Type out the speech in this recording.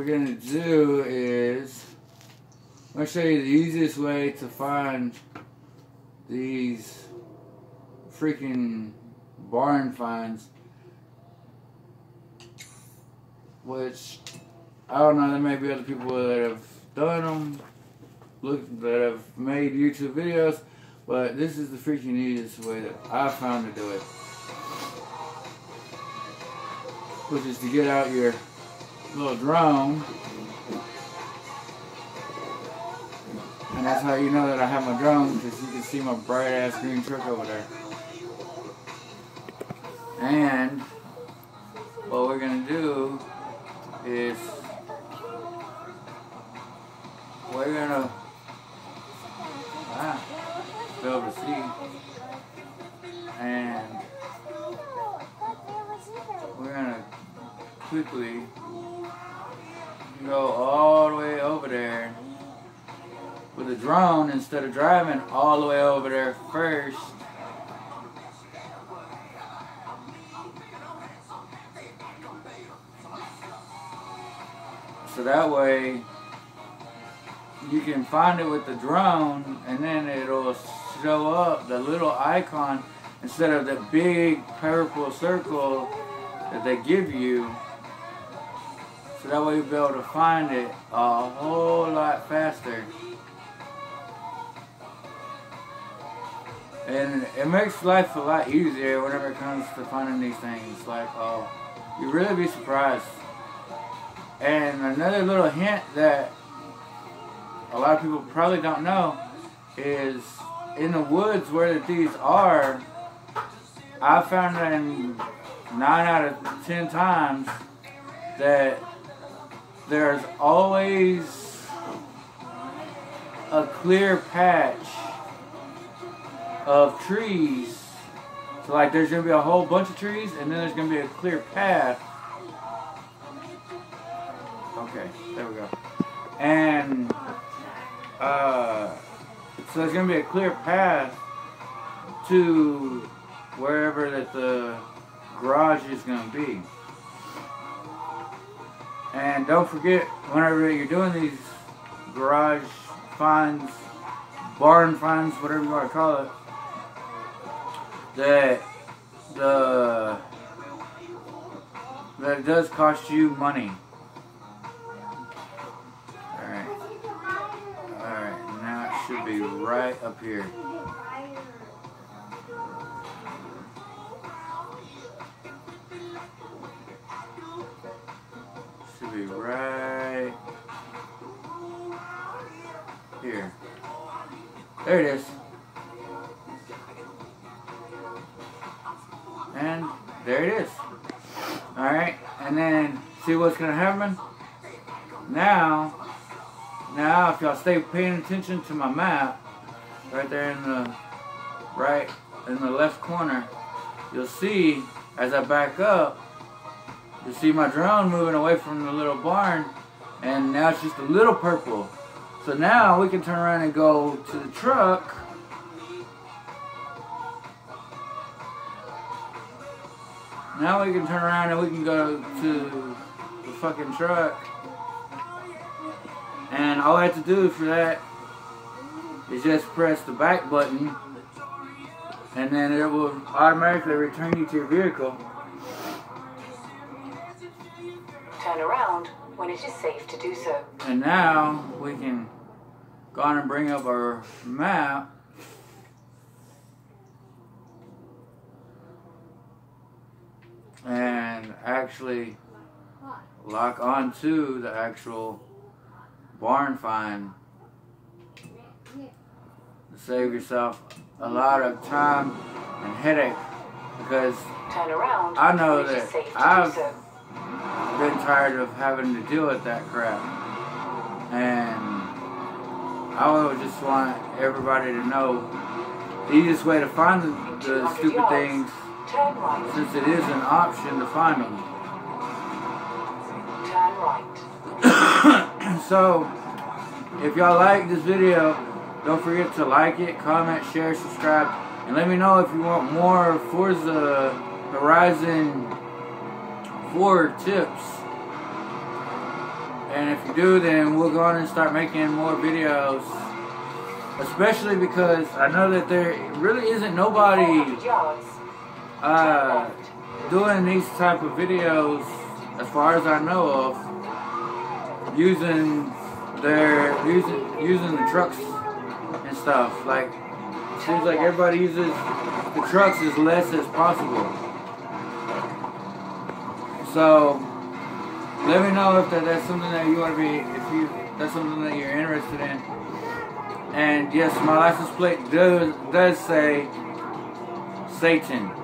we're going to do is, I'm going to show you the easiest way to find these freaking barn finds, which, I don't know, there may be other people that have done them, that have made YouTube videos, but this is the freaking easiest way that I found to do it, which is to get out your little drone, and that's how you know that I have my drone, because you can see my bright ass green truck over there. And what we're gonna do is we're gonna be able to see, and we're gonna quickly go all the way over there with a drone instead of driving all the way over there first. So that way you can find it with the drone, and then it'll show up the little icon instead of the big purple circle that they give you. So that way you'll be able to find it a whole lot faster. And it makes life a lot easier whenever it comes to finding these things. Like, oh, you'd really be surprised. And another little hint that a lot of people probably don't know is in the woods where these are, I found that in 9 out of 10 times that there's always a clear patch of trees. So like there's going to be a whole bunch of trees, and then there's going to be a clear path. Okay, there we go. And so there's going to be a clear path to wherever that the garage is going to be. And don't forget, whenever you're doing these garage finds, barn finds, whatever you want to call it, that it does cost you money. Alright, now it should be right up here. Should be right here. There it is. And there it is. Alright, and then see what's going to happen? Now if y'all stay paying attention to my map, right there in the left corner, you'll see as I back up, you'll see my drone moving away from the little barn, and now it's just a little purple. So now we can turn around and go to the truck. Now we can turn around and we can go to the fucking truck. And all I have to do for that is just press the back button, and then it will automatically return you to your vehicle. Turn around when it is safe to do so. And now we can go on and bring up our map. And actually lock onto the actual barn find to save yourself a lot of time and headache, because turn around I know that I've been tired of having to deal with that crap, and I would just want everybody to know the easiest way to find the stupid things, since it is an option to find them. Turn right. So, if y'all like this video, don't forget to like it, comment, share, subscribe, and let me know if you want more Forza Horizon 4 tips. And And if you do, then we'll go on and start making more videos. Especially because I know that there really isn't nobody 400 yards. doing these type of videos, as far as I know of, using the trucks and stuff. Like, it seems like everybody uses the trucks as less as possible. So let me know if that's something that you want to be, that's something that you're interested in. And yes, my license plate does say Satan.